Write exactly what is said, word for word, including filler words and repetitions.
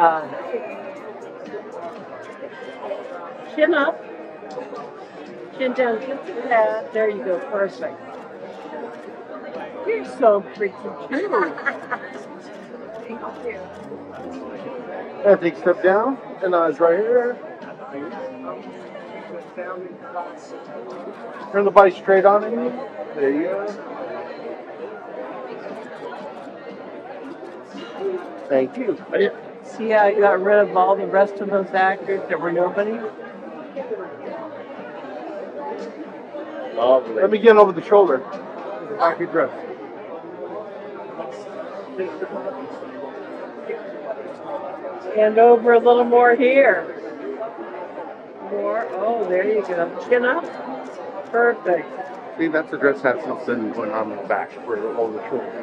Uh, chin up. Chin down just a tad. There you go. Perfect. You're so pretty too. I think step down and eyes right here. Turn the body straight on in you. There you go. Thank you. See how I got rid of all the rest of those actors that were nobody? Lovely. Let me get over the shoulder. The back of your dress. And over a little more here. More. Oh, there you go. Chin up. Perfect. See, that's the dress has something going on in the back for over the shoulder.